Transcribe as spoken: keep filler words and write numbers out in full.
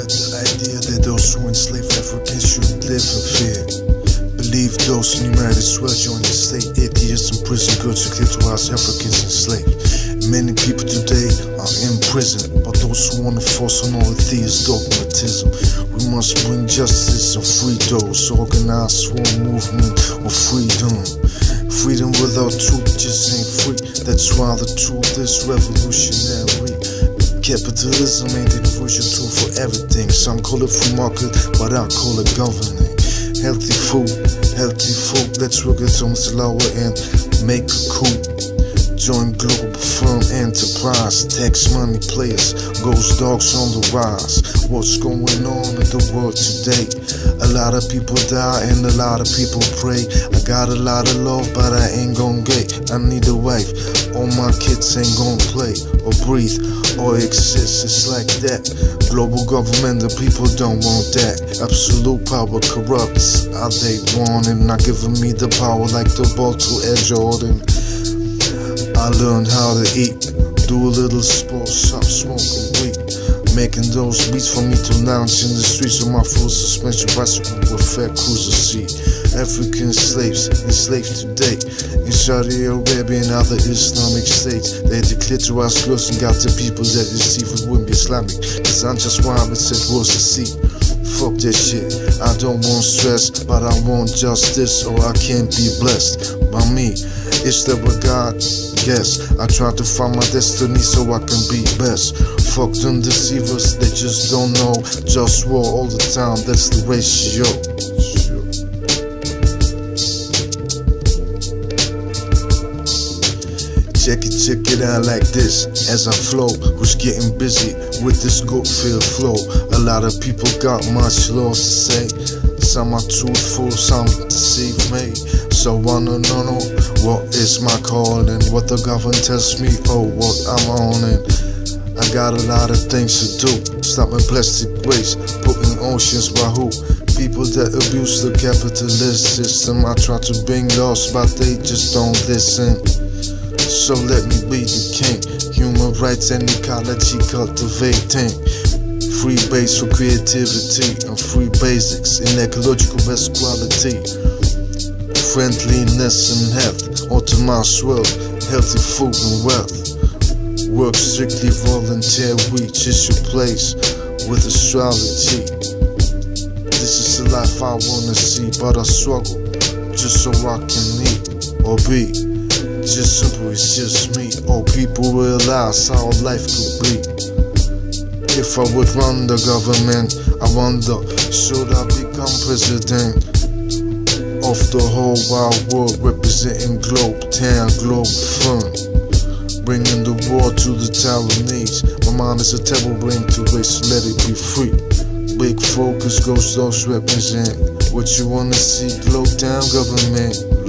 spread the idea that those who enslave Africans should live in fear. Believe those who might as well join the state. Eight years in prison go to clitorize Africans enslaved. Many people today are in prison, but those who want to force on all theist dogmatism. We must bring justice and free those. Organized sworn movement of freedom. Freedom without truth just ain't free. That's why the truth is revolutionary. Capitalism ain't the universal tool for everything. Some call it free market, but I call it governing. Healthy food, healthy food. Let's work it on the lower end, make a coup. Join Globalfirm enterprise. Tax money players, GhostDogz on the rise. What's going on in the world today? A lot of people die and a lot of people pray. I got a lot of love, but I ain't gon' get. I need a wife. All my kids ain't gon' play or breathe or exist. It's like that. Global government, the people don't want that. Absolute power corrupts. Are they wanting? Not giving me the power like the ball to Air Jordan. I learned how to eat, do a little sports, stop smoking weed. Making those beats for me to lounge in the streets with my full suspension bicycle with fat cruiser seat. African slaves, enslaved today in Saudi Arabia and other Islamic states. They declared to us girls and got the people that deceive it wouldn't be Islamic. Cause I'm just why I said was to see. Fuck that shit, I don't want stress, but I want justice or I can't be blessed by me. Is there a God? Yes, I try to find my destiny so I can be best. Fuck them deceivers, they just don't know. JustWar all the time, that's the ratio. Sure. Check it, check it out like this. As I flow, was getting busy with this good-filled flow. A lot of people got much lost to say. Some are truthful, some deceive me. So I wanna know what is my calling, what the government tells me, oh what I'm on it. I got a lot of things to do. Stopping plastic waste, putting oceans by who? People that abuse the capitalist system. I try to bring laws, but they just don't listen. So let me be the king. Human rights and ecology cultivating. Free base for creativity and free basics in ecological best quality. Friendliness and health, optimized wealth, healthy food and wealth. Work strictly volunteer, reach is your place with astrology. This is the life I wanna see, but I struggle just so I can eat or be. Just simple, it's just me. All people realize how life could be. If I would run the government, I wonder, should I become president of the whole wide world, representing Globe Town, Globalfirm, bringing the war to the Taiwanese. My mind is a terrible brain to waste, let it be free. Big focus, GhostDogz represent. What you wanna see, Globe Town government.